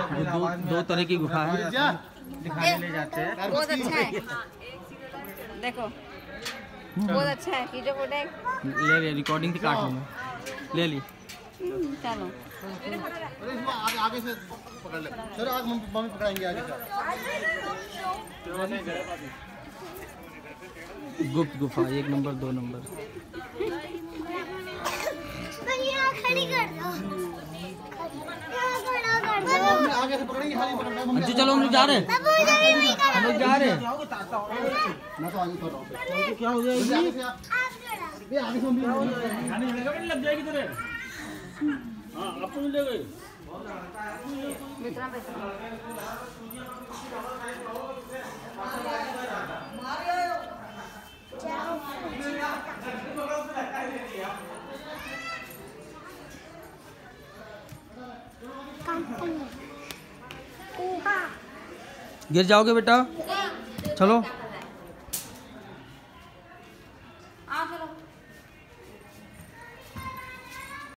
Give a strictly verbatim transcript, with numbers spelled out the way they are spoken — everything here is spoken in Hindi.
दो दो तरह की गुफा है, दिखाने ले जाते हैं। बहुत अच्छा है, देखो बहुत अच्छा है। कीजो प्रोडक्ट ले ले, रिकॉर्डिंग की काट लूँगा, ले ली। चलो आगे आगे से पकड़ ले सर, आगे मम्मी पकड़ाएंगे आगे से। गुप्त गुफा एक नंबर दो नंबर। खड़ी कर दो, आगे से पकड़ेंगे, खाली पकड़ना है। अंजू चलो, हम लोग जा रहे हैं, हम लोग जा रहे हैं। मैं तो आगे कर रहा हूँ। क्या हो जाएगी? आगे से आप ये आगे से मम्मी लग जाएगी तेरे। हाँ आपको मिल जाएगी। बेचना बेचना गिर जाओगे बेटा, चलो।